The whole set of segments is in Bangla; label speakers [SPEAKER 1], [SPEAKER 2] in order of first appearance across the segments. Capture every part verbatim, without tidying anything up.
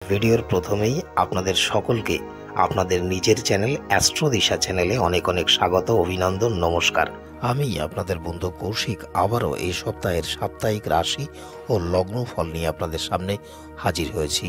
[SPEAKER 1] ভিডিওর প্রথমেই আপনাদের সকলকে আপনাদের নিজের চ্যানেল অ্যাস্ট্রো দিশা চ্যানেলে অনেক অনেক স্বাগত, অভিনন্দন, নমস্কার। আমি আপনাদের বন্ধু কৌশিক আবারও এই সপ্তাহের সাপ্তাহিক রাশি ও লগ্ন ফল নিয়ে আপনাদের সামনে হাজির হয়েছি।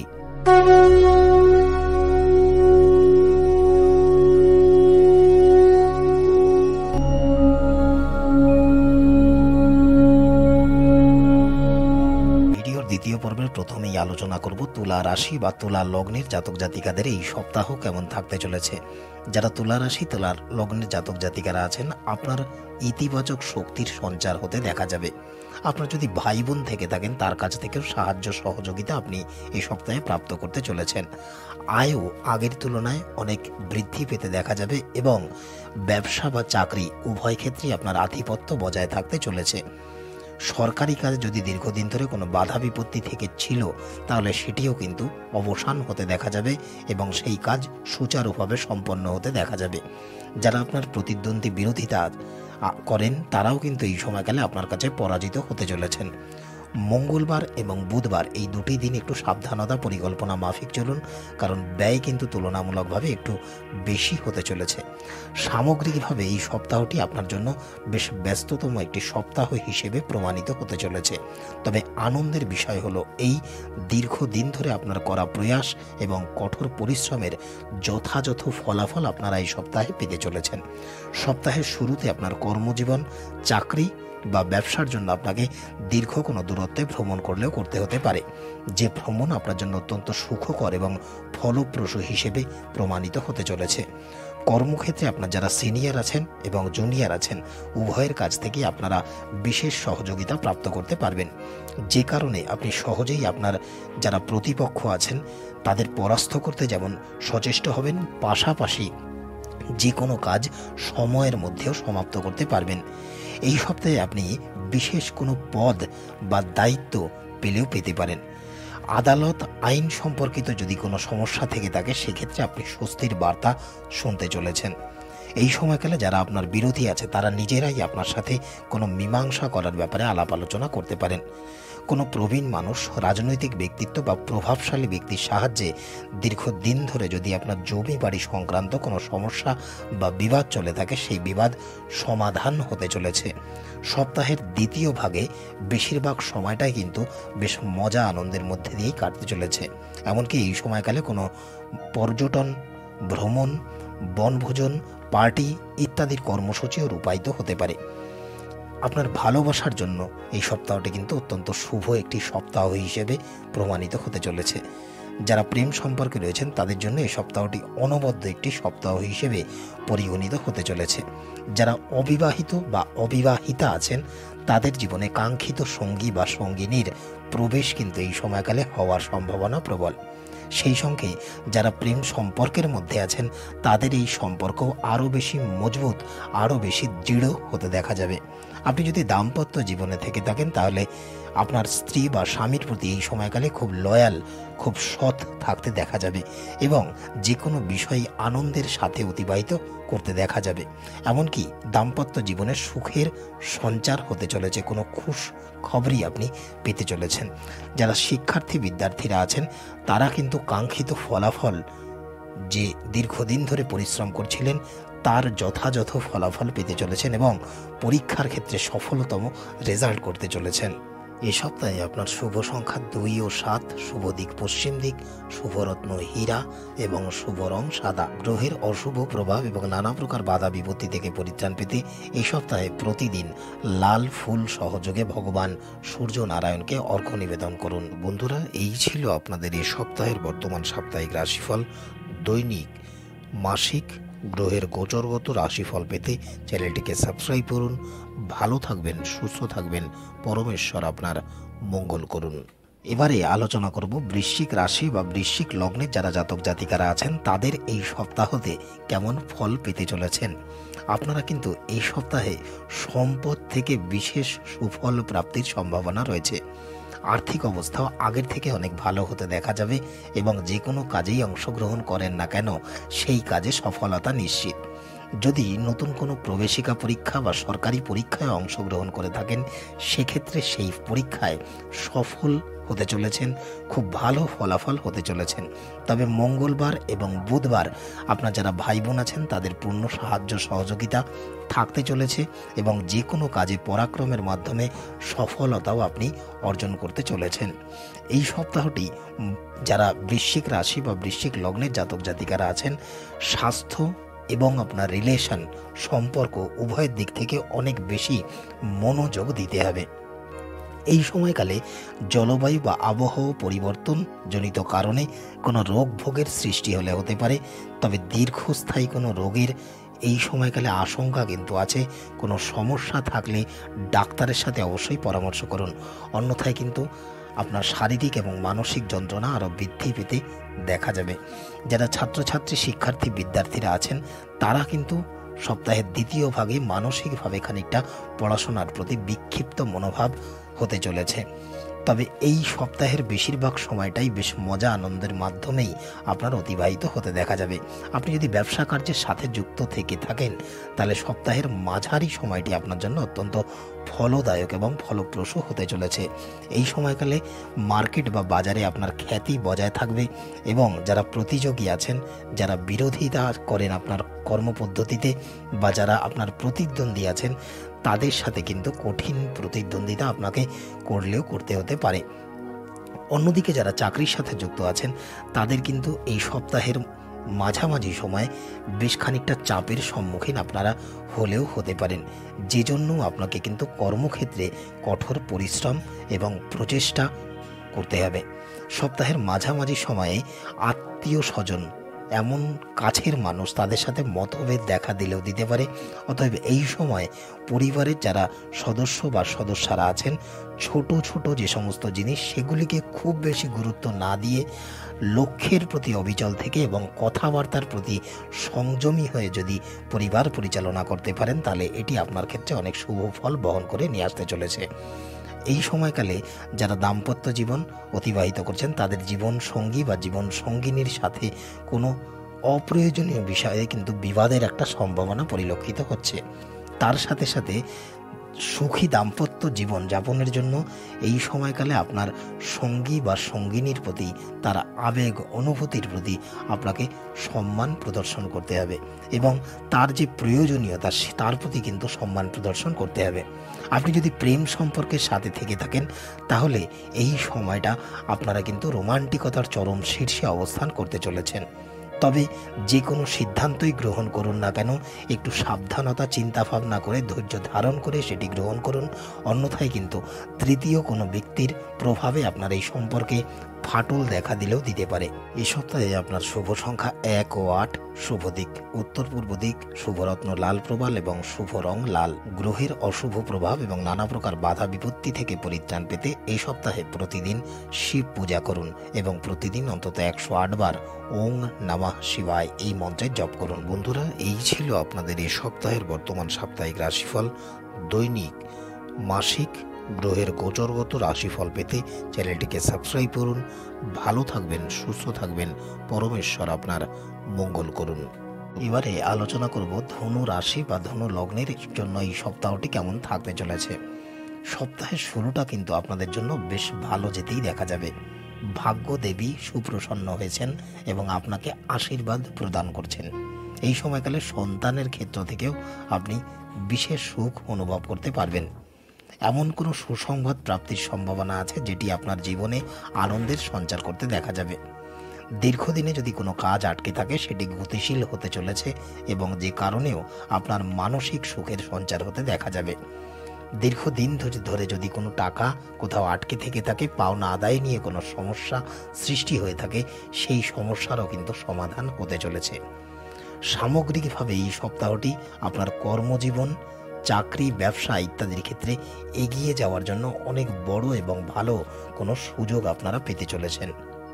[SPEAKER 1] দ্বিতীয় পর্বের প্রথমেই আলোচনা করব তুলা রাশি বা তুলা লগ্নের জাতক জাতিকাদের এই সপ্তাহ কেমন থাকতে চলেছে। যারা তুলা রাশি তুলার লগ্নের জাতক জাতিকারা আছেন, আপনার ইতিবাচক শক্তির সঞ্চার হতে দেখা যাবে। আপনার যদি ভাই বোন থেকে থাকেন, তার কাছ থেকেও সাহায্য সহযোগিতা আপনি এই সপ্তাহে প্রাপ্ত করতে চলেছেন। আয়ও আগের তুলনায় অনেক বৃদ্ধি পেতে দেখা যাবে এবং ব্যবসা বা চাকরি উভয় ক্ষেত্রেই আপনার আধিপত্য বজায় থাকতে চলেছে। সরকারি কাজে যদি দীর্ঘদিন ধরে কোনো বাধা বিপত্তি থেকে ছিল, তাহলে সেটিও কিন্তু অবসান হতে দেখা যাবে এবং সেই কাজ সুচারুভাবে সম্পন্ন হতে দেখা যাবে। যারা আপনার প্রতিদ্বন্দ্বী বিরোধিতা করেন, তারাও কিন্তু এই সময়কালে আপনার কাছে পরাজিত হতে চলেছেন। মঙ্গলবার এবং বুধবার এই দুটি দিন একটু সাবধানতা পরিকল্পনা মাফিক চলুন, কারণ ব্যয় কিন্তু তুলনামূলকভাবে একটু বেশি হতে চলেছে। সামগ্রিকভাবে এই সপ্তাহটি আপনার জন্য বেশ ব্যস্ততম একটি সপ্তাহ হিসেবে প্রমাণিত হতে চলেছে। তবে আনন্দের বিষয় হলো, এই দীর্ঘদিন ধরে আপনার করা প্রয়াস এবং কঠোর পরিশ্রমের যথাযথ ফলাফল আপনারা এই সপ্তাহে পেতে চলেছেন। সপ্তাহের শুরুতে আপনার কর্মজীবন, চাকরি বা ব্যবসার জন্য আপনাকে দীর্ঘ কোনো দূরত্বে ভ্রমণ করলেও করতে হতে পারে, যে ভ্রমণ আপনার জন্য অত্যন্ত সুখকর এবং ফলপ্রসূ হিসেবে প্রমাণিত হতে চলেছে। কর্মক্ষেত্রে আপনার যারা সিনিয়র আছেন এবং জুনিয়র আছেন, উভয়ের কাছ থেকে আপনারা বিশেষ সহযোগিতা প্রাপ্ত করতে পারবেন, যে কারণে আপনি সহজেই আপনার যারা প্রতিপক্ষ আছেন তাদের পরাস্ত করতে যেমন সচেষ্ট হবেন, পাশাপাশি যে কোনো কাজ সময়ের মধ্যেও সমাপ্ত করতে পারবেন। এই সপ্তাহে আপনি বিশেষ কোনো পদ বা দায়িত্ব পেলেও পেতে পারেন। আদালত আইন সম্পর্কিত যদি কোনো সমস্যা থেকে থাকে, সেক্ষেত্রে আপনি স্বস্তির বার্তা শুনতে চলেছেন। এই সময়কালে যারা আপনার বিরোধী আছে, তারা নিজেরাই আপনার সাথে কোনো মীমাংসা করার ব্যাপারে আলাপ আলোচনা করতে পারেন। কোনো প্রবীণ মানুষ, রাজনৈতিক ব্যক্তিত্ব বা প্রভাবশালী ব্যক্তির সাহায্যে দীর্ঘদিন ধরে যদি আপনার জমি বাড়ি সংক্রান্ত কোনো সমস্যা বা বিবাদ চলে থাকে, সেই বিবাদ সমাধান হতে চলেছে। সপ্তাহের দ্বিতীয় ভাগে বেশিরভাগ সময়টাই কিন্তু বেশ মজা আনন্দের মধ্যে দিয়েই কাটতে চলেছে। এমনকি এই সময়কালে কোনো পর্যটন, ভ্রমণ, বনভোজন, পার্টি ইত্যাদির কর্মসূচিও রূপায়িত হতে পারে। আপনার ভালোবাসার জন্য এই সপ্তাহটি কিন্তু অত্যন্ত শুভ একটি সপ্তাহ হিসেবে প্রমাণিত হতে চলেছে। যারা প্রেম সম্পর্কে রয়েছেন, তাদের জন্য এই সপ্তাহটি অনবদ্য একটি সপ্তাহ হিসেবে পরিগণিত হতে চলেছে। যারা অবিবাহিত বা অবিবাহিতা আছেন, তাদের জীবনে কাঙ্ক্ষিত সঙ্গী বা সঙ্গিনীর প্রবেশ কিন্তু এই সময়কালে হওয়ার সম্ভাবনা প্রবল। সেই সঙ্গে যারা প্রেম সম্পর্কের মধ্যে আছেন, তাদের এই সম্পর্ক আরও বেশি মজবুত, আরও বেশি দৃঢ় হতে দেখা যাবে। আপনি যদি দাম্পত্য জীবনে থেকে থাকেন, তাহলে আপনার স্ত্রী বা স্বামীর প্রতি এই সময়কালে খুব লয়াল, খুব সৎ থাকতে দেখা যাবে এবং যে কোনো বিষয় আনন্দের সাথে অতিবাহিত করতে দেখা যাবে। এমনকি দাম্পত্য জীবনের সুখের সঞ্চার হতে চলেছে, কোনো খুশ খবরই আপনি পেতে চলেছেন। যারা শিক্ষার্থী বিদ্যার্থীরা আছেন, তারা কিন্তু কাঙ্ক্ষিত ফলাফল, যে দীর্ঘদিন ধরে পরিশ্রম করছিলেন, তার যথাযথ ফলাফল পেতে চলেছেন এবং পরীক্ষার ক্ষেত্রে সফলতম রেজাল্ট করতে চলেছেন। এ সপ্তাহে আপনার শুভ সংখ্যা দুই ও সাত, শুভ দিক পশ্চিম দিক, শুভরত্ন হীরা এবং শুভ রং সাদা। গ্রহের অশুভ প্রভাব এবং নানা প্রকার বাধা বিপত্তি থেকে পরিত্রাণ পেতে এই সপ্তাহে প্রতিদিন লাল ফুল সহযোগে ভগবান সূর্য নারায়ণকে অর্ঘ্য নিবেদন করুন। বন্ধুরা, এই ছিল আপনাদের এই সপ্তাহের বর্তমান সাপ্তাহিক রাশিফল। দৈনিক, মাসিক গ্রহের গোচরগত রাশিফল পেতে চ্যানেলটিকে সাবস্ক্রাইব করুন। ভালো থাকবেন, সুস্থ থাকবেন, পরমেশ্বর আপনার মঙ্গল করুন। এবারে আলোচনা করব বৃশ্চিক রাশি বা বৃশ্চিক লগ্নের যারা জাতক জাতিকারা আছেন, তাদের এই সপ্তাহতে কেমন ফল পেতে চলেছেন। আপনারা কিন্তু এই সপ্তাহে সম্পদ থেকে বিশেষ সুফল প্রাপ্তির সম্ভাবনা রয়েছে। আর্থিক অবস্থাও আগের থেকে অনেক ভালো হতে দেখা যাবে এবং যে কোনো কাজেই অংশগ্রহণ করেন না কেন, সেই কাজে সফলতা নিশ্চিত। যদি নতুন কোনো প্রবেশিকা পরীক্ষা বা সরকারি পরীক্ষায় অংশগ্রহণ করে থাকেন, সেক্ষেত্রে সেই পরীক্ষায় সফল হতে চলেছেন, খুব ভালো ফলাফল হতে চলেছেন। তবে মঙ্গলবার এবং বুধবার আপনার যারা ভাই বোন আছেন তাদের পূর্ণ সাহায্য সহযোগিতা থাকতে চলেছে এবং যে কোনো কাজে পরাক্রমের মাধ্যমে সফলতাও আপনি অর্জন করতে চলেছেন। এই সপ্তাহটি যারা বৃশ্চিক রাশি বা বৃশ্চিক লগ্নের জাতক জাতিকারা আছেন, স্বাস্থ্য এবং আপনার রিলেশন সম্পর্ক উভয়ের দিক থেকে অনেক বেশি মনোযোগ দিতে হবে। এই সময়কালে জলবায়ু বা আবহাওয়া পরিবর্তন জনিত কারণে কোনো রোগ ভোগের সৃষ্টি হলে হতে পারে, তবে দীর্ঘস্থায়ী কোনো রোগের এই সময়কালে আশঙ্কা কিন্তু আছে। কোনো সমস্যা থাকলে ডাক্তারের সাথে অবশ্যই পরামর্শ করুন, অন্যথায় কিন্তু আপনার শারীরিক এবং মানসিক যন্ত্রণা আরও বৃদ্ধি পেতে দেখা যাবে। যারা ছাত্রছাত্রী শিক্ষার্থী বিদ্যার্থীরা আছেন তারা কিন্তু সপ্তাহের দ্বিতীয় ভাগে মানসিকভাবে খানিকটা পড়াশোনার প্রতি বিক্ষিপ্ত মনোভাব হতে চলেছে। তবে এই সপ্তাহের বেশিরভাগ সময়টাই বেশ মজা আনন্দের মাধ্যমেই আপনার অতিবাহিত হতে দেখা যাবে। আপনি যদি ব্যবসা কার্যের সাথে যুক্ত থেকে থাকেন তাহলে সপ্তাহের মাঝারি সময়টি আপনার জন্য অত্যন্ত ফলদায়ক এবং ফলপ্রসূ হতে চলেছে। এই সময়কালে মার্কেট বা বাজারে আপনার খ্যাতি বজায় থাকবে এবং যারা প্রতিযোগী আছেন, যারা বিরোধিতা করেন আপনার কর্মপদ্ধতিতে বা যারা আপনার প্রতিদ্বন্দ্বী আছেন, তাদের সাথে কিন্তু কঠিন প্রতিদ্বন্দ্বিতা আপনাকে করলেও করতে হতে পারে। অন্যদিকে যারা চাকরির সাথে যুক্ত আছেন তাদের কিন্তু এই সপ্তাহের মাঝামাঝি সময়ে বেশ খানিকটা চাপের সম্মুখীন আপনারা হলেও হতে পারেন, যে জন্য আপনাকে কিন্তু কর্মক্ষেত্রে কঠোর পরিশ্রম এবং প্রচেষ্টা করতে হবে। সপ্তাহের মাঝামাঝি সময়ে আত্মীয় স্বজন, এমন কাছের মানুষ, তাদের সাথে মতভেদ দেখা দিলেও দিতে পারে। অতএব এই সময় পরিবারের যারা সদস্য বা সদস্যরা আছেন, ছোট ছোট যে সমস্ত জিনিস সেগুলিকে খুব বেশি গুরুত্ব না দিয়ে লক্ষ্যের প্রতি অবিচল থেকে এবং কথাবার্তার প্রতি সংযমী হয়ে যদি পরিবার পরিচালনা করতে পারেন তাহলে এটি আপনার ক্ষেত্রে অনেক শুভ ফল বহন করে নিয়ে আসতে চলেছে। এই সময়কালে যারা দাম্পত্য জীবন অতিবাহিত করছেন তাদের জীবন সঙ্গী বা জীবন সঙ্গিনীর সাথে কোনো অপ্রয়োজনীয় বিষয়ে কিন্তু বিবাদের একটা সম্ভাবনা পরিলক্ষিত হচ্ছে। তার সাথে সাথে সুখী দাম্পত্য জীবন যাপনের জন্য এই সময়কালে আপনার সঙ্গী বা সঙ্গিনীর প্রতি তার আবেগ অনুভূতির প্রতি আপনাকে সম্মান প্রদর্শন করতে হবে এবং তার যে প্রয়োজনীয়তা তার প্রতি কিন্তু সম্মান প্রদর্শন করতে হবে। আপনি যদি প্রেম সম্পর্কের সাথে থেকে থাকেন তাহলে এই সময়টা আপনারা কিন্তু রোমান্টিকতার চরম শীর্ষে অবস্থান করতে চলেছেন। তবে যে কোনো সিদ্ধান্তই গ্রহণ করুন না কেন একটু সাবধানতা চিন্তা ভাবনা করে ধৈর্য ধারণ করে সেটি গ্রহণ করুন, অন্যথায় কিন্তু তৃতীয় কোনো ব্যক্তির প্রভাবে আপনার এই সম্পর্কে ফাটল দেখা দিলেও দিতে পারে। এই সপ্তাহে আপনার শুভ সংখ্যা এক ও আট, শুভ দিক উত্তর পূর্ব দিক, শুভরত্ন লাল প্রবাল এবং শুভ রং লাল। গ্রহের অশুভ প্রভাব এবং নানা প্রকার বাধা বিপত্তি থেকে পরিত্রাণ পেতে এই সপ্তাহে প্রতিদিন শিব পূজা করুন এবং প্রতিদিন অন্তত একশো আট বার ওং নমঃ শিবায় এই মন্ত্রের জপ করুন। বন্ধুরা, এই ছিল আপনাদের এই সপ্তাহের বর্তমান সাপ্তাহিক রাশিফল। দৈনিক, মাসিক গ্রহের গোচরগত রাশিফল পেতে চ্যানেলটিকে সাবস্ক্রাইব করুন। ভালো থাকবেন, সুস্থ থাকবেন, পরমেশ্বর আপনার মঙ্গল করুন। এবারে আলোচনা করব ধনু রাশি বা ধনু লগ্নের জন্য এই সপ্তাহটি কেমন থাকতে চলেছে। সপ্তাহের শুরুটা কিন্তু আপনাদের জন্য বেশ ভালো যেতেই দেখা যাবে। ভাগ্য দেবী সুপ্রসন্ন হয়েছেন এবং আপনাকে আশীর্বাদ প্রদান করছেন। এই সময়কালে সন্তানের ক্ষেত্র থেকেও আপনি বিশেষ সুখ অনুভব করতে পারবেন। এমন কোনো সুসংবাদ প্রাপ্তির সম্ভাবনা আছে যেটি আপনার জীবনে আনন্দের সঞ্চার করতে দেখা যাবে। দীর্ঘদিনে যদি কোনো কাজ আটকে থাকে সেটি গতিশীল হতে চলেছে এবং যে কারণেও আপনার মানসিক সুখের সঞ্চার হতে দেখা যাবে। দীর্ঘদিন ধরে যদি কোনো টাকা কোথাও আটকে থেকে থাকে, পাওনা আদায় নিয়ে কোনো সমস্যা সৃষ্টি হয়ে থাকে, সেই সমস্যারও কিন্তু সমাধান হতে চলেছে। সামগ্রিকভাবে এই সপ্তাহটি আপনার কর্মজীবন, চাকরি, ব্যবসা ইত্যাদির ক্ষেত্রে এগিয়ে যাওয়ার জন্য অনেক বড় এবং ভালো কোনো সুযোগ আপনারা পেতে চলেছেন।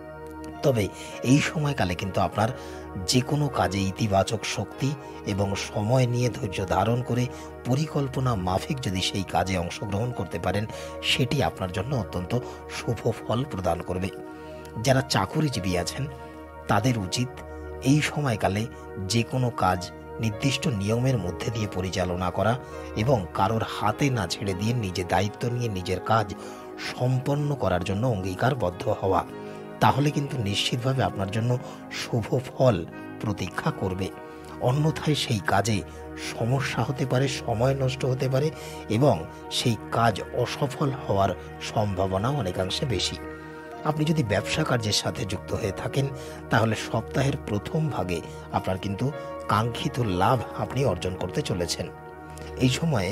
[SPEAKER 1] তবে এই সময়কালে কিন্তু আপনার যে কোনো কাজে ইতিবাচক শক্তি এবং সময় নিয়ে ধৈর্য ধারণ করে পরিকল্পনা মাফিক যদি সেই কাজে অংশগ্রহণ করতে পারেন সেটি আপনার জন্য অত্যন্ত শুভ ফল প্রদান করবে। যারা চাকুরিজীবী আছেন তাদের উচিত এই সময়কালে যে কোনো কাজ নির্দিষ্ট নিয়মের মধ্যে দিয়ে পরিচালনা করা এবং কারোর হাতে না ছেড়ে দিয়ে নিজে দায়িত্ব নিয়ে নিজের কাজ সম্পন্ন করার জন্য অঙ্গীকারবদ্ধ হওয়া, তাহলে কিন্তু নিশ্চিতভাবে আপনার জন্য শুভ ফল প্রতীক্ষা করবে। অন্যথায় সেই কাজে সমস্যা হতে পারে, সময় নষ্ট হতে পারে এবং সেই কাজ অসফল হওয়ার সম্ভাবনা অনেকাংশে বেশি। আপনি যদি ব্যবসা কার্যের সাথে যুক্ত হয়ে থাকেন তাহলে সপ্তাহের প্রথম ভাগে আপনার কিন্তু কাঙ্ক্ষিত লাভ আপনি অর্জন করতে চলেছেন। এই সময়ে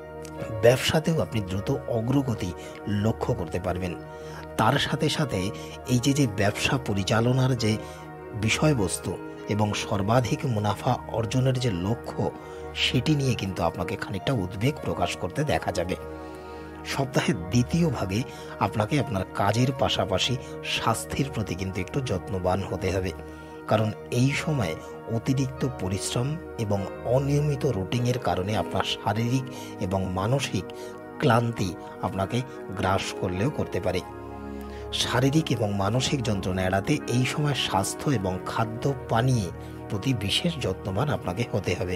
[SPEAKER 1] ব্যবসাতেও আপনি দ্রুত অগ্রগতি লক্ষ্য করতে পারবেন। তার সাথে সাথে এই যে যে ব্যবসা পরিচালনার যে বিষয়বস্তু এবং সর্বাধিক মুনাফা অর্জনের যে লক্ষ্য, সেটি নিয়ে কিন্তু আপনাকে খানিকটা উদ্বেগ প্রকাশ করতে দেখা যাবে। সপ্তাহের দ্বিতীয় ভাগে আপনাকে আপনার কাজের পাশাপাশি স্বাস্থ্যের প্রতি কিন্তু একটু যত্নবান হতে হবে, কারণ এই সময় অতিরিক্ত পরিশ্রম এবং অনিয়মিত রুটিনের কারণে আপনার শারীরিক এবং মানসিক ক্লান্তি আপনাকে গ্রাস করলেও করতে পারে। শারীরিক এবং মানসিক যন্ত্রণা এড়াতে এই সময় স্বাস্থ্য এবং খাদ্য পানীয় প্রতি বিশেষ যত্নবান আপনাকে হতে হবে।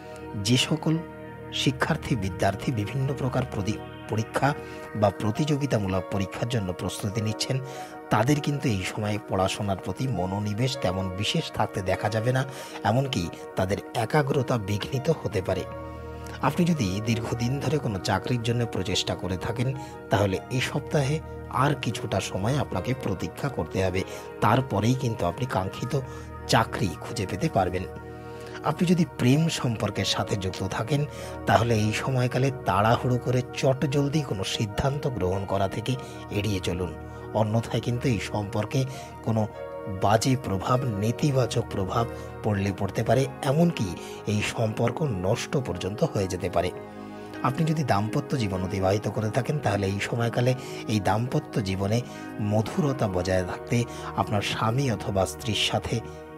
[SPEAKER 1] যে সকল শিক্ষার্থী বিদ্যার্থী বিভিন্ন প্রকার পরীক্ষা বা প্রতিযোগিতামূলক পরীক্ষার জন্য প্রস্তুতি নিচ্ছেন, তাদের কিন্তু এই সময়ে পড়াশোনার প্রতি মনোনিবেশ তেমন বিশেষ থাকতে দেখা যাবে না, এমনকি তাদের একাগ্রতা বিঘ্নিত হতে পারে। আপনি যদি দীর্ঘদিন ধরে কোনো চাকরির জন্য প্রচেষ্টা করে থাকেন তাহলে এই সপ্তাহে আর কিছুটা সময় আপনাকে প্রতীক্ষা করতে হবে, তারপরেই কিন্তু আপনি কাঙ্ক্ষিত চাকরি খুঁজে পেতে পারবেন। আপনি যদি প্রেম সম্পর্কের সাথে যুক্ত থাকেন তাহলে এই সময়কালে তাড়াহুড়ো করে চটজলদি কোনো সিদ্ধান্ত গ্রহণ করা থেকে এড়িয়ে চলুন, অন্যথায় কিন্তু এই সম্পর্কে কোনো বাজে প্রভাব, নেতিবাচক প্রভাব পড়লে পড়তে পারে, এমনকি এই সম্পর্ক নষ্ট পর্যন্ত হয়ে যেতে পারে। আপনি যদি দাম্পত্য জীবন অতিবাহিত করে থাকেন তাহলে এই সময়কালে এই দাম্পত্য জীবনে মধুরতা বজায় থাকতে আপনার স্বামী অথবা স্ত্রীর সাথে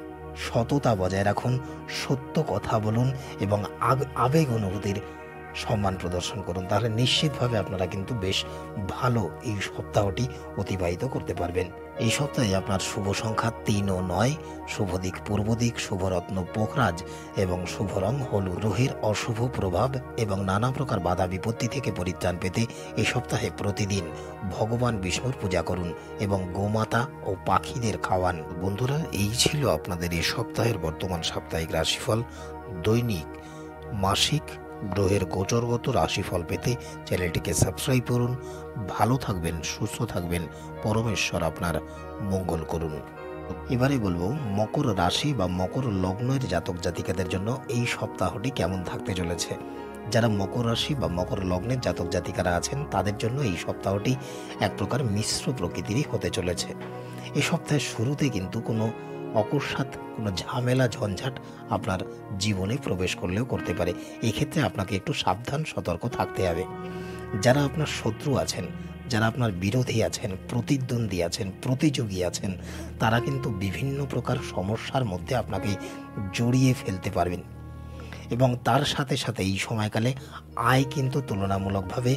[SPEAKER 1] সততা বজায় রাখুন, সত্য কথা বলুন এবং আবেগ অনুভূতির সম্মান প্রদর্শন করুন, তাহলে নিশ্চিতভাবে আপনারা কিন্তু বেশ ভালো এই সপ্তাহটি অতিবাহিত করতে পারবেন। এই সপ্তাহে আপনার শুভ সংখ্যা তিন ও নয়, শুভ দিক পূর্ব দিক, শুভরত্ন পোখরাজ এবং শুভ রং হলুদ। গ্রহের অশুভ প্রভাব এবং নানা প্রকার বাধা বিপত্তি থেকে পরিত্রাণ পেতে এই সপ্তাহে প্রতিদিন ভগবান বিষ্ণুর পূজা করুন এবং গোমাতা ও পাখিদের খাওয়ান। বন্ধুরা, এই ছিল আপনাদের এই সপ্তাহের বর্তমান সাপ্তাহিক রাশিফল। দৈনিক, মাসিক, গ্রহের গোচরগত রাশিফল পেতে চ্যানেলটিকে সাবস্ক্রাইব করুন। ভালো থাকবেন, সুস্থ থাকবেন, পরমেশ্বর আপনার মঙ্গল করুন। এবারে বলবো মকর রাশি বা মকর লগ্নের জাতক জাতিকাদের জন্য এই সপ্তাহটি কেমন থাকতে চলেছে। যারা মকর রাশি বা মকর লগ্নের জাতক জাতিকারা আছেন তাদের জন্য এই সপ্তাহটি এক প্রকার মিশ্র প্রকৃতিরই হতে চলেছে। এই সপ্তাহের শুরুতে কিন্তু কোনো অকস্মাৎ কোনো ঝামেলা ঝঞ্ঝাট আপনার জীবনে প্রবেশ করলেও করতে পারে। এক্ষেত্রে আপনাকে একটু সাবধান সতর্ক থাকতে হবে। যারা আপনার শত্রু আছেন, যারা আপনার বিরোধী আছেন, প্রতিদ্বন্দ্বী আছেন, প্রতিযোগী আছেন, তারা কিন্তু বিভিন্ন প্রকার সমস্যার মধ্যে আপনাকে জড়িয়ে ফেলতে পারবেন এবং তার সাথে সাথে এই সময়কালে আয় কিন্তু তুলনামূলকভাবে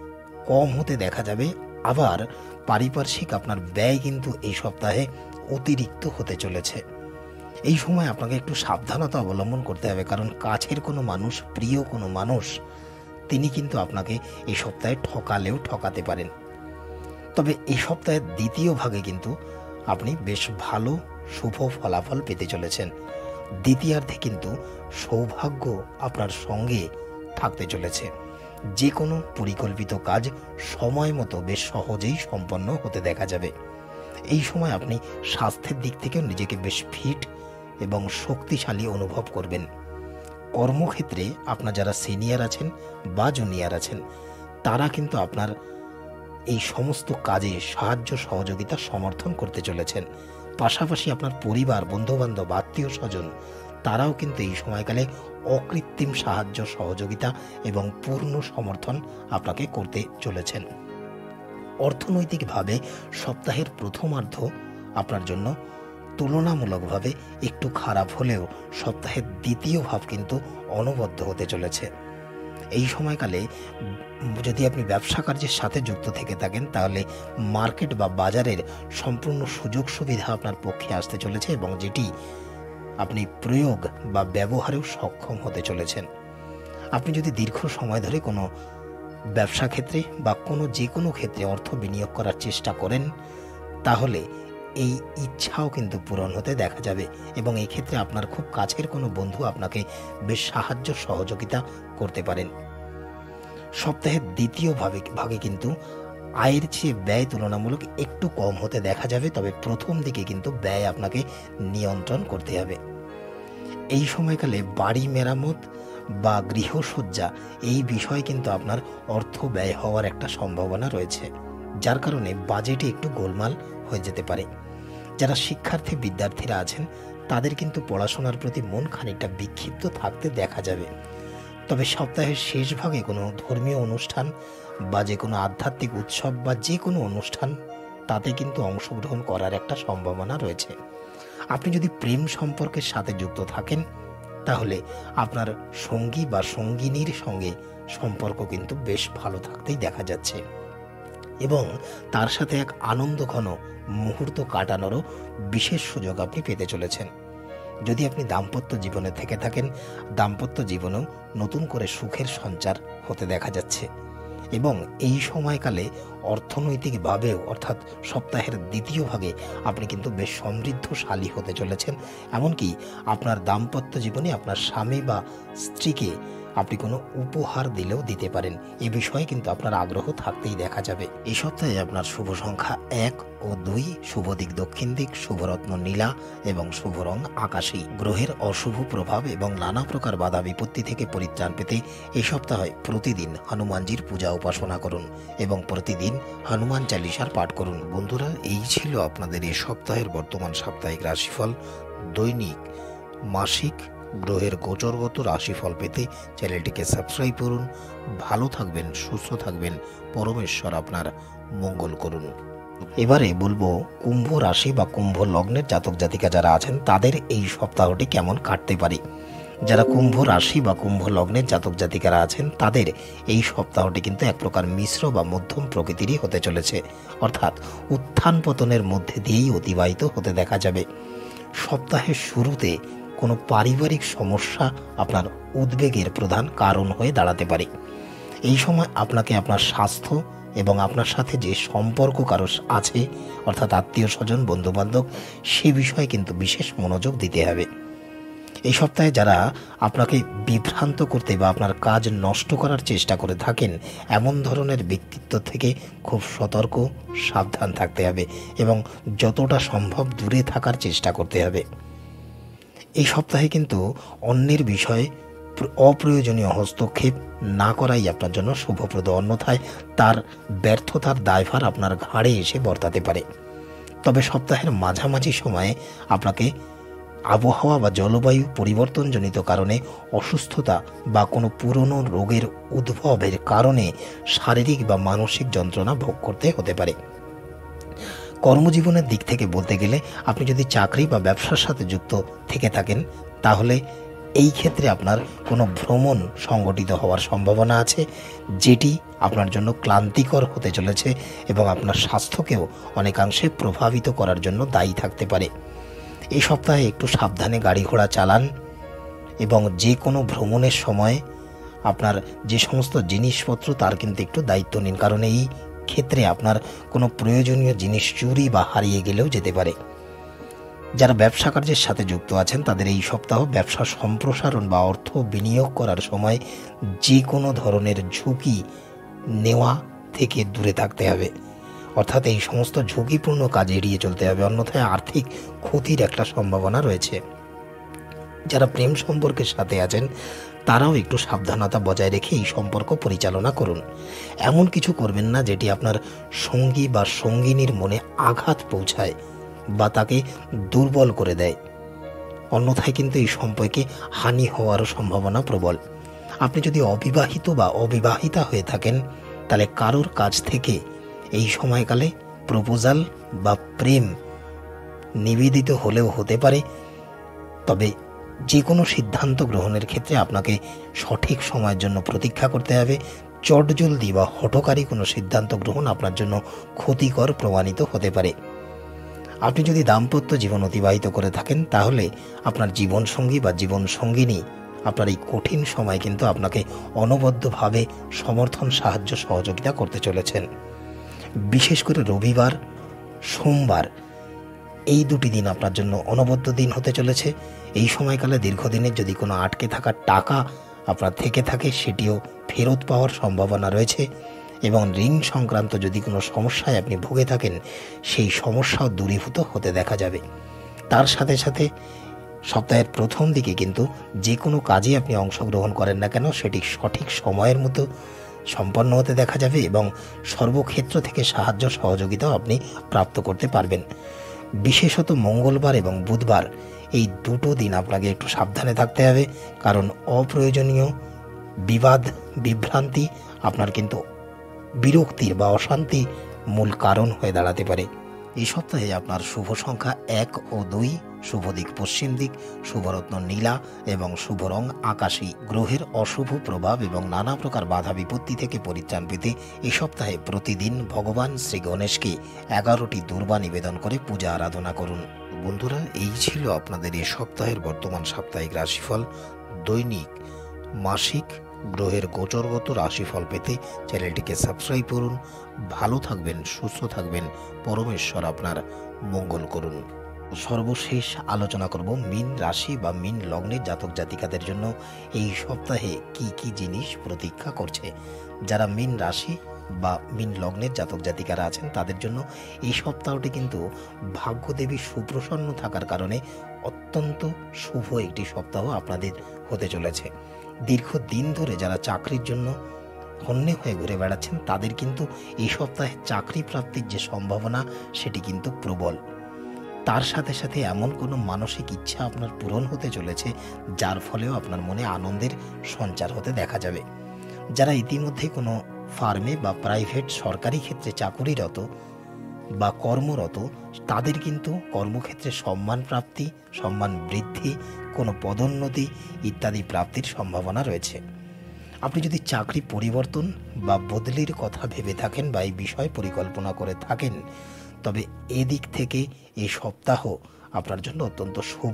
[SPEAKER 1] কম হতে দেখা যাবে। আবার পারিপার্শ্বিক আপনার ব্যয় কিন্তু এই সপ্তাহে অতিরিক্ত হতে চলেছে। এই সময় আপনাকে একটু সাবধানতা অবলম্বন করতে হবে, কারণ কাছের কোনো মানুষ, প্রিয় কোনো মানুষ, তিনি কিন্তু আপনাকে এই সপ্তাহে ঠকালেও ঠকাতে পারেন। তবে এই সপ্তাহের দ্বিতীয় ভাগে কিন্তু আপনি বেশ ভালো শুভ ফলাফল পেতে চলেছেন। দ্বিতীয়ার্ধে কিন্তু সৌভাগ্য আপনার সঙ্গে থাকতে চলেছে। যে কোনো পরিকল্পিত কাজ সময় মতো বেশ সহজেই সম্পন্ন হতে দেখা যাবে। এই সময় আপনি স্বাস্থ্যের দিক থেকেও নিজেকে বেশ ফিট এবং শক্তিশালী অনুভব করবেন। কর্মক্ষেত্রে আপনার যারা সিনিয়র আছেন বা জুনিয়র আছেন তারা কিন্তু আপনার এই সমস্ত কাজে সাহায্য সহযোগিতা সমর্থন করতে চলেছেন। পাশাপাশি আপনার পরিবার, বন্ধুবান্ধব, আত্মীয় স্বজন তারাও কিন্তু এই সময়কালে অকৃত্রিম সাহায্য সহযোগিতা এবং পূর্ণ সমর্থন আপনাকে করতে চলেছেন। অর্থনৈতিকভাবে সপ্তাহের প্রথমার্ধ আপনার জন্য তুলনামূলকভাবে একটু খারাপ হলেও সপ্তাহের দ্বিতীয় ভাব কিন্তু অনবদ্য হতে চলেছে। এই সময়কালে যদি আপনি ব্যবসা কার্যের সাথে যুক্ত থেকে থাকেন তাহলে মার্কেট বা বাজারের সম্পূর্ণ সুযোগ সুবিধা আপনার পক্ষে আসতে চলেছে এবং যেটি আপনি প্রয়োগ বা ব্যবহারেও সক্ষম হতে চলেছেন। আপনি যদি দীর্ঘ সময় ধরে কোনো ব্যবসা ক্ষেত্রে বা কোনো যে কোনো ক্ষেত্রে অর্থ বিনিয়োগ করার চেষ্টা করেন, তাহলে এই ইচ্ছাও কিন্তু পূরণ হতে দেখা যাবে এবং এই ক্ষেত্রে আপনার খুব কাছের কোনো বন্ধু আপনাকে বেশ সাহায্য সহযোগিতা করতে পারেন। সপ্তাহের দ্বিতীয় ভাবে ভাগে কিন্তু আয়ের চেয়ে ব্যয় তুলনামূলক একটু কম হতে দেখা যাবে, তবে প্রথম দিকে কিন্তু ব্যয় আপনাকে নিয়ন্ত্রণ করতে হবে। এই সময়কালে বাড়ি মেরামত বা গৃহসজ্জা এই বিষয়ে কিন্তু আপনার অর্থ ব্যয় হওয়ার একটা সম্ভাবনা রয়েছে, যার কারণে বাজেটে একটু গোলমাল হয়ে যেতে পারে। যারা শিক্ষার্থী বিদ্যার্থীরা আছেন তাদের কিন্তু পড়াশোনার প্রতি মন খানিকটা বিক্ষিপ্ত থাকতে দেখা যাবে। তবে সপ্তাহের শেষ ভাগে কোনো ধর্মীয় অনুষ্ঠান বা যে কোনো আধ্যাত্মিক উৎসব বা যে কোনো অনুষ্ঠান, তাতে কিন্তু অংশগ্রহণ করার একটা সম্ভাবনা রয়েছে। আপনি যদি প্রেম সম্পর্কের সাথে যুক্ত থাকেন, তাহলে আপনার সঙ্গী বা সঙ্গিনীর সঙ্গে সম্পর্ক কিন্তু বেশ ভালো থাকতেই দেখা যাচ্ছে এবং তার সাথে এক আনন্দঘন মুহূর্ত কাটানোরও বিশেষ সুযোগ আপনি পেতে চলেছেন। যদি আপনি দাম্পত্য জীবনে থেকে থাকেন, দাম্পত্য জীবনেও নতুন করে সুখের সঞ্চার হতে দেখা যাচ্ছে এবং এই সময়কালে অর্থনৈতিকভাবেও অর্থাৎ সপ্তাহের দ্বিতীয় ভাগে আপনি কিন্তু বেশ সমৃদ্ধশালী হতে চলেছেন। এমনকি আপনার দাম্পত্য জীবনে আপনার স্বামী বা স্ত্রীকে আপনি কোনো উপহার দিলেও দিতে পারেন, এ বিষয়ে কিন্তু আপনার আগ্রহ থাকতেই দেখা যাবে। এই সপ্তাহে আপনার শুভ সংখ্যা এক ও দুই, শুভ দিক দক্ষিণ দিক, শুভরত্ন নীলা এবং শুভ রং আকাশী। গ্রহের অশুভ প্রভাব এবং নানা প্রকার বাধা বিপত্তি থেকে পরিত্রাণ পেতে এই সপ্তাহে প্রতিদিন হনুমানজির পূজা উপাসনা করুন এবং প্রতিদিন হনুমান চালিসার পাঠ করুন। বন্ধুরা, এই ছিল আপনাদের এই সপ্তাহের বর্তমান সাপ্তাহিক রাশিফল। দৈনিক, মাসিক, গ্রহের গোচরগত রাশিফল পেতে চ্যানেলটিকে সাবস্ক্রাইব করুন। ভালো থাকবেন, সুস্থ থাকবেন, পরমেশ্বর আপনার মঙ্গল করুন। এবারে বলবো কুম্ভ রাশি বা কুম্ভ লগ্নের জাতক জাতিকা যারা আছেন তাদের এই সপ্তাহটি কেমন কাটতে পারে। যারা কুম্ভ রাশি বা কুম্ভ লগ্নের জাতক জাতিকারা আছেন তাদের এই সপ্তাহটি কিন্তু এক প্রকার মিশ্র বা মধ্যম প্রকৃতিরই হতে চলেছে, অর্থাৎ উত্থান পতনের মধ্যে দিয়েই অতিবাহিত হতে দেখা যাবে। সপ্তাহের শুরুতে কোনো পারিবারিক সমস্যা আপনার উদ্বেগের প্রধান কারণ হয়ে দাঁড়াতে পারে। এই সময় আপনাকে আপনার স্বাস্থ্য এবং আপনার সাথে যে সম্পর্ক কারো আছে অর্থাৎ আত্মীয় স্বজন, বন্ধুবান্ধব, সে বিষয়ে কিন্তু বিশেষ মনোযোগ দিতে হবে। এই সপ্তাহে যারা আপনাকে বিভ্রান্ত করতে বা আপনার কাজ নষ্ট করার চেষ্টা করে থাকেন, এমন ধরনের ব্যক্তিত্ব থেকে খুব সতর্ক সাবধান থাকতে হবে এবং যতটা সম্ভব দূরে থাকার চেষ্টা করতে হবে। এই সপ্তাহে কিন্তু অন্যের বিষয়ে অপ্রয়োজনীয় হস্তক্ষেপ না করাই আপনার জন্য শুভপ্রদ, অন্যথায় তার ব্যর্থতার দায়ভার আপনার ঘাড়ে এসে বর্তাতে পারে। তবে সপ্তাহের মাঝামাঝি সময়ে আপনাকে আবহাওয়া বা জলবায়ু পরিবর্তনজনিত কারণে অসুস্থতা বা কোনো পুরনো রোগের উদ্ভবের কারণে শারীরিক বা মানসিক যন্ত্রণা ভোগ করতে হতে পারে। কর্মজীবনের দিক থেকে বলতে গেলে আপনি যদি চাকরি বা ব্যবসার সাথে যুক্ত থেকে থাকেন, তাহলে এই ক্ষেত্রে আপনার কোনো ভ্রমণ সংগঠিত হওয়ার সম্ভাবনা আছে, যেটি আপনার জন্য ক্লান্তিকর হতে চলেছে এবং আপনার স্বাস্থ্যকেও অনেকাংশে প্রভাবিত করার জন্য দায়ী থাকতে পারে। এই সপ্তাহে একটু সাবধানে গাড়ি ঘোড়া চালান এবং যে কোনো ভ্রমণের সময় আপনার যে সমস্ত জিনিসপত্র তার কিন্তু একটু দায়িত্ব নিন, কারণ এই ক্ষেত্রে আপনার কোনো প্রয়োজনীয় জিনিস চুরি বা হারিয়ে গেলেও যেতে পারে। যারা ব্যবসা কার্যের সাথে যুক্ত আছেন তাদের এই সপ্তাহ ব্যবসা সম্প্রসারণ বা অর্থ বিনিয়োগ করার সময় যে কোনো ধরনের ঝুঁকি নেওয়া থেকে দূরে থাকতে হবে, অর্থাৎ এই সমস্ত ঝুঁকিপূর্ণ কাজ এড়িয়ে চলতে হবে, অন্যথায় আর্থিক ক্ষতির একটা সম্ভাবনা রয়েছে। যারা প্রেম সম্পর্কের সাথে আছেন তারাও একটু সাবধানতা বজায় রেখে এই সম্পর্ক পরিচালনা করুন। এমন কিছু করবেন না যেটি আপনার সঙ্গী বা সঙ্গিনীর মনে আঘাত পৌঁছায় বা তাকে দুর্বল করে দেয়, অন্যথায় কিন্তু এই সম্পর্কে হানি হওয়ারও সম্ভাবনা প্রবল। আপনি যদি অবিবাহিত বা অবিবাহিতা হয়ে থাকেন তাহলে কারোর কাছ থেকে এই সময়কালে প্রপোজাল বা প্রেম নিবেদিত হলেও হতে পারে, তবে যে কোনো সিদ্ধান্ত গ্রহণের ক্ষেত্রে আপনাকে সঠিক সময়ের জন্য প্রতীক্ষা করতে হবে। চটজলদি বা হঠকারী কোনো সিদ্ধান্ত গ্রহণ আপনার জন্য ক্ষতিকর প্রমাণিত হতে পারে। আপনি যদি দাম্পত্য জীবন অতিবাহিত করে থাকেন তাহলে আপনার জীবনসঙ্গী বা জীবনসঙ্গিনী আপনার এই কঠিন সময় কিন্তু আপনাকে অনবদ্যভাবে সমর্থন, সাহায্য, সহযোগিতা করতে চলেছেন। বিশেষ করে রবিবার, সোমবার এই দুটি দিন আপনার জন্য অনবদ্য দিন হতে চলেছে। এই সময়কালে দীর্ঘদিনের যদি কোনো আটকে থাকা টাকা আপনার থেকে থাকে সেটিও ফেরত পাওয়ার সম্ভাবনা রয়েছে, এবং ঋণ সংক্রান্ত যদি কোনো সমস্যায় আপনি ভুগে থাকেন সেই সমস্যাও দূরীভূত হতে দেখা যাবে। তার সাথে সাথে সপ্তাহের প্রথম দিকে কিন্তু যে কোনো কাজে আপনি অংশগ্রহণ করেন না কেন সেটি সঠিক সময়ের মতো সম্পন্ন হতে দেখা যাবে, এবং সর্বক্ষেত্র থেকে সাহায্য সহযোগিতাও আপনি প্রাপ্ত করতে পারবেন। বিশেষত মঙ্গলবার এবং বুধবার এই দুটো দিন আপনাকে একটু সাবধানে থাকতে হবে, কারণ অপ্রয়োজনীয় বিবাদ, বিভ্রান্তি আপনার কিন্তু বিরক্তির বা অশান্তি মূল কারণ হয়ে দাঁড়াতে পারে। এই সপ্তাহে আপনার শুভ সংখ্যা এক ও দুই, শুভ দিক পশ্চিম দিক, শুভরত্ন নীলা এবং শুভ রং আকাশী। গ্রহের অশুভ প্রভাব এবং নানা প্রকার বাধা বিপত্তি থেকে পরিত্রাণ পেতে এই সপ্তাহে প্রতিদিন ভগবান শ্রী গণেশকে এগারোটি দুর্বা নিবেদন করে পূজা আরাধনা করুন। বন্ধুরা, এই ছিল আপনাদের এই সপ্তাহের বর্তমান সাপ্তাহিক রাশিফল। দৈনিক, মাসিক গ্রহের গোচরগত রাশিফল পেতে চ্যানেলটিকে সাবস্ক্রাইব করুন। ভালো থাকবেন, সুস্থ থাকবেন, পরমেশ্বর আপনার মঙ্গল করুন। সর্বশেষ আলোচনা করব মীন রাশি বা মীন লগ্নের জাতক জাতিকাদের জন্য এই সপ্তাহে কি কি জিনিস প্রতীক্ষা করছে। যারা মীন রাশি বা মীন লগ্নের জাতক জাতিকারা আছেন তাদের জন্য এই সপ্তাহটি কিন্তু ভাগ্যদেবী সুপ্রসন্ন থাকার কারণে অত্যন্ত শুভ একটি সপ্তাহ আপনাদের হতে চলেছে। দীর্ঘদিন ধরে যারা চাকরির জন্য হন্যে হয়ে ঘুরে বেড়াচ্ছেন তাদের কিন্তু এই সপ্তাহে চাকরি প্রাপ্তির যে সম্ভাবনা সেটি কিন্তু প্রবল। তার সাথে সাথে এমন কোনো মানসিক ইচ্ছা আপনার পূরণ হতে চলেছে যার ফলেও আপনার মনে আনন্দের সঞ্চার হতে দেখা যাবে। যারা ইতিমধ্যে কোনো ফার্মে বা প্রাইভেট সরকারি ক্ষেত্রে চাকুরিরত বা কর্মরত তাদের কিন্তু কর্মক্ষেত্রে সম্মান প্রাপ্তি, সম্মান বৃদ্ধি, কোনো পদোন্নতি ইত্যাদি প্রাপ্তির সম্ভাবনা রয়েছে। আপনি যদি চাকরি পরিবর্তন বা বদলির কথা ভেবে থাকেন বা এই বিষয় পরিকল্পনা করে থাকেন তবে এদিক থেকে এই সপ্তাহ আপনার জন্য অত্যন্ত শুভ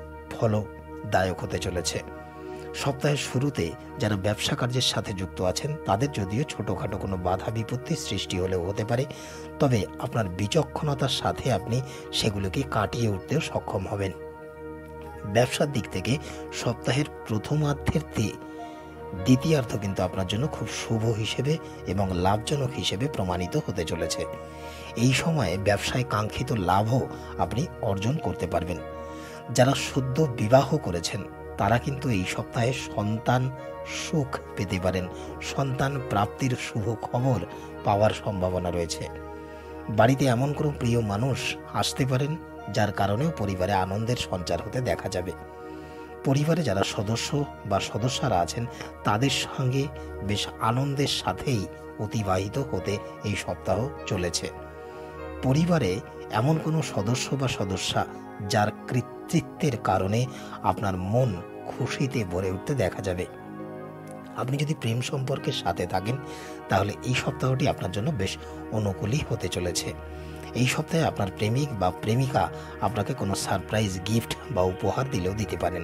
[SPEAKER 1] ফলদায়ক হতে চলেছে। সপ্তাহের শুরুতে যারা ব্যবসা কার্যের সাথে যুক্ত আছেন তাদের যদিও ছোটোখাটো কোনো বাধা বিপত্তির সৃষ্টি হলেও হতে পারে, তবে আপনার বিচক্ষণতার সাথে আপনি সেগুলোকে কাটিয়ে উঠতেও সক্ষম হবেন। ব্যবসার দিক থেকে সপ্তাহের প্রথমার্ধের দ্বিতীয়ার্ধ কিন্তু আপনার জন্য খুব শুভ হিসেবে এবং লাভজনক হিসেবে প্রমাণিত হতে চলেছে। এই সময়ে ব্যবসায় কাঙ্ক্ষিত লাভও আপনি অর্জন করতে পারবেন। যারা সদ্য বিবাহ করেছেন তারা কিন্তু এই সপ্তাহে সন্তান সুখ পেতে পারেন, সন্তান প্রাপ্তির শুভ খবর পাওয়ার সম্ভাবনা রয়েছে। বাড়িতে এমন কোনো প্রিয় মানুষ আসতে পারেন যার কারণেও পরিবারে আনন্দের সঞ্চার হতে দেখা যাবে। পরিবারে যারা সদস্য বা সদস্যরা আছেন তাদের সঙ্গে বেশ আনন্দের সাথেই অতিবাহিত হতে এই সপ্তাহ চলেছে। পরিবারে এমন কোনো সদস্য বা সদস্যা যার কৃতিত্বের কারণে আপনার মন খুশিতে ভরে উঠতে দেখা যাবে। আপনি যদি প্রেম সম্পর্কের সাথে থাকেন তাহলে এই সপ্তাহটি আপনার জন্য বেশ অনুকূলই হতে চলেছে। এই সপ্তাহে আপনার প্রেমিক বা প্রেমিকা আপনাকে কোনো সারপ্রাইজ গিফট বা উপহার দিলেও দিতে পারেন।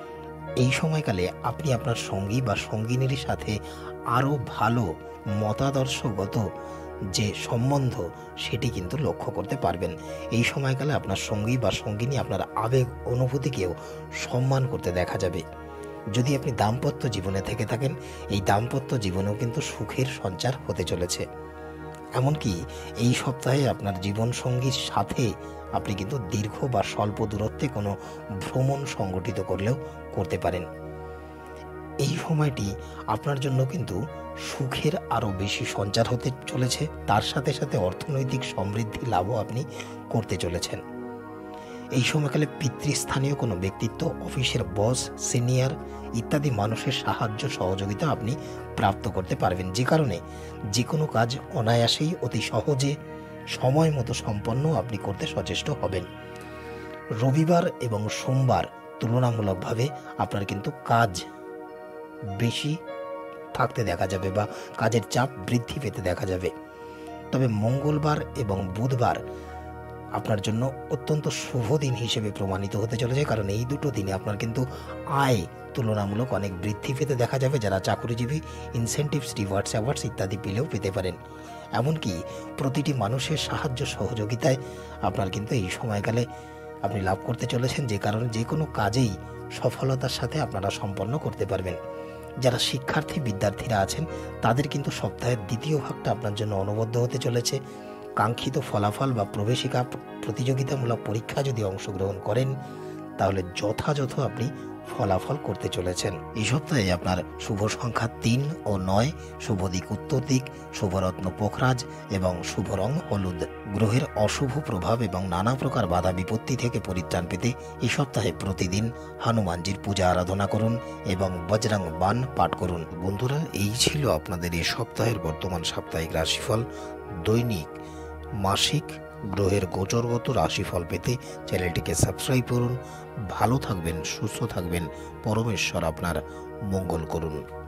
[SPEAKER 1] এই সময়কালে আপনি আপনার সঙ্গী বা সঙ্গিনীর সাথে আরও ভালো মতাদর্শগত যে সম্বন্ধ সেটি কিন্তু লক্ষ্য করতে পারবেন। এই সময়কালে আপনার সঙ্গী বা সঙ্গিনী আপনার আবেগ অনুভূতিকেও সম্মান করতে দেখা যাবে। যদি আপনি দাম্পত্য জীবনে থেকে থাকেন এই দাম্পত্য জীবনেও কিন্তু সুখের সঞ্চার হতে চলেছে। এমনকি এই সপ্তাহে আপনার জীবনসঙ্গীর সাথে আপনি কিন্তু দীর্ঘ বা স্বল্প দূরত্বে কোনো ভ্রমণ সংগঠিত করলেও করতে পারেন। এই সময়টি আপনার জন্য কিন্তু সুখের আরও বেশি সঞ্চার হতে চলেছে, তার সাথে সাথে অর্থনৈতিক সমৃদ্ধি লাভও আপনি করতে চলেছেন। এই সময়কালে পিতৃস্থানীয় কোনো ব্যক্তিত্ব, অফিসের বস, সিনিয়র ইত্যাদি মানুষের সাহায্য সহযোগিতা আপনি প্রাপ্ত করতে পারবেন, যে কারণে যে কোনো কাজ অনায়াসেই অতি সহজে সময় মতো সম্পন্ন আপনি করতে সচেষ্ট হবেন। রবিবার এবং সোমবার তুলনামূলকভাবে আপনার কিন্তু কাজ বেশি থাকতে দেখা যাবে বা কাজের চাপ বৃদ্ধি পেতে দেখা যাবে। তবে মঙ্গলবার এবং বুধবার আপনার জন্য অত্যন্ত শুভ দিন হিসেবে প্রমাণিত হতে চলেছে, কারণ এই দুটো দিনে আপনার কিন্তু আয় তুলনামূলক অনেক বৃদ্ধি পেতে দেখা যাবে। যারা চাকরিজীবী ইনসেন্টিভস, রিওয়ার্ডস, অ্যাওয়ার্ডস ইত্যাদি পেলেও পেতে পারেন। এমনকি প্রতিটি মানুষের সাহায্য সহযোগিতায় আপনার কিন্তু এই সময়কালে আপনি লাভ করতে চলেছেন, যে কারণে যে কোনো কাজেই সফলতার সাথে আপনারা সম্পন্ন করতে পারবেন। যারা শিক্ষার্থী বিদ্যার্থীরা আছেন তাদের কিন্তু সপ্তাহের দ্বিতীয় ভাগটা আপনার জন্য অনবদ্য হতে চলেছে। কাঙ্ক্ষিত ফলাফল বা প্রবেশিকা প্রতিযোগিতামূলক পরীক্ষা যদি অংশগ্রহণ করেন তাহলে যথাযথ আপনি ফলাফল করতে চলেছেন। এই সপ্তাহে আপনার শুভ সংখ্যা তিন ও নয়, শুভ দিক উত্তর দিক, শুভরত্ন পোখরাজ এবং শুভ রং হলুদ। গ্রহের অশুভ প্রভাব এবং নানা প্রকার বাধা বিপত্তি থেকে পরিত্রাণ পেতে এই সপ্তাহে প্রতিদিন হনুমানজির পূজা আরাধনা করুন এবং বজরং বাণ পাঠ করুন। বন্ধুরা, এই ছিল আপনাদের এই সপ্তাহের বর্তমান সাপ্তাহিক রাশিফল। দৈনিক, মাসিক, গ্রহের গোচরগত রাশিফল পেতে চ্যানেলটিকে সাবস্ক্রাইব করুন। ভালো থাকবেন, সুস্থ থাকবেন, পরমেশ্বর আপনার মঙ্গল করুন।